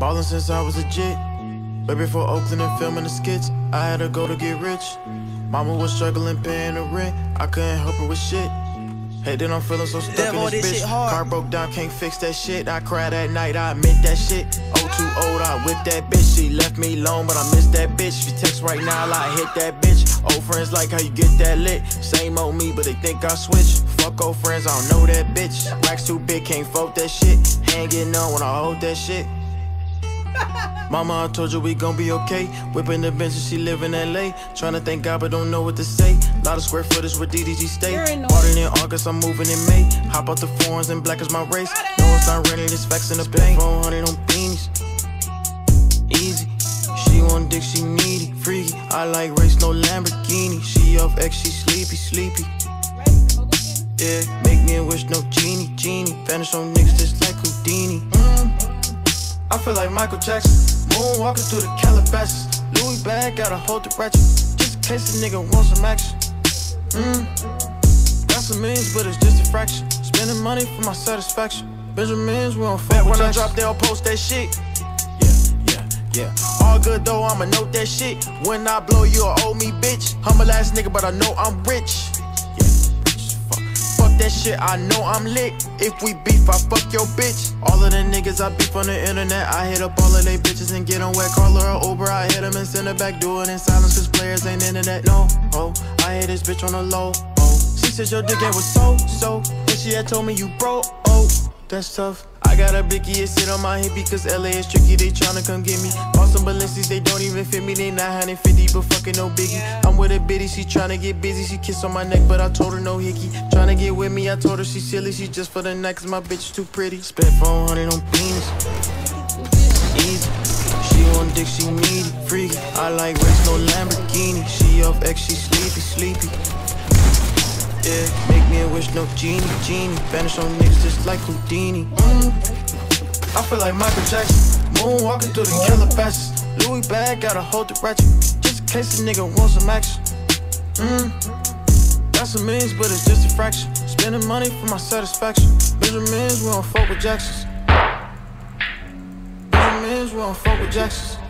Ballin' since I was a jit. Way before Oakland and filming the skits, I had to go to get rich. Mama was struggling paying the rent, I couldn't help her with shit. Hey, then I'm feeling so stuck in this bitch. Car broke down, can't fix that shit. I cried at night, I admit that shit. Oh, too old, I whipped that bitch. She left me alone, but I miss that bitch. She text right now, I hit that bitch. Old friends like how you get that lit. Same old me, but they think I switch. Fuck old friends, I don't know that bitch. Racks too big, can't fold that shit. Hand getting on when I hold that shit. Mama, I told you we gon' be okay. Whipping the bench and she live in LA. Tryna thank God but don't know what to say. Lot of square footage where DDG stay. Starting in August, I'm moving in May. Hop out the foreigns and black is my race. No, it's not raining, it's facts in the paint. 400 on beanies. Easy. She on dick, she needy. Freaky. I like race, no Lamborghini. She off X, she sleepy. Yeah, make me a wish, no genie. Vanish on niggas just like Houdini. I feel like Michael Jackson, moonwalking through the Calabasas. Louis bag, gotta hold the ratchet, just in case a nigga wants some action. Got some millions, but it's just a fraction. Spending money for my satisfaction. Benjamins, we don't fuck with when I drop, they'll post that shit. Yeah. All good though, I'ma note that shit. When I blow, you'll owe me, bitch. Humble ass nigga, but I know I'm rich. That shit, I know I'm lit. If we beef, I fuck your bitch. All of the niggas I beef on the internet, I hit up all of they bitches and get on wet. Call her a Uber, I hit them and send her back. Do it in silence, cause players ain't internet, no. Oh, I hit this bitch on the low. Oh, she said your dick ain't was so. And she had told me you broke. Oh, that's tough. I got a blicky, it sit on my hippie, cause LA is tricky, they tryna come get me. Bought some Balenci's, they don't even fit me, they 950, but fucking no biggie. I'm with a bitty, she tryna get busy, she kissed on my neck, but I told her no hickey. Tryna get with me, I told her she silly, she just for the night, cause my bitch is too pretty. Spent 400 on beans, easy. She on dick, she needy, freaky. I like race, no Lamborghini. She off X, she sleepy. Yeah, make me a wish, no genie. Vanish on niggas just like Houdini. I feel like Michael Jackson, moonwalking through the Calabasas. Louis bag, gotta hold the ratchet, just in case a nigga wants some action. Got some millions, but it's just a fraction. Spending money for my satisfaction. Benjamins, we don't fuck with Jacksons.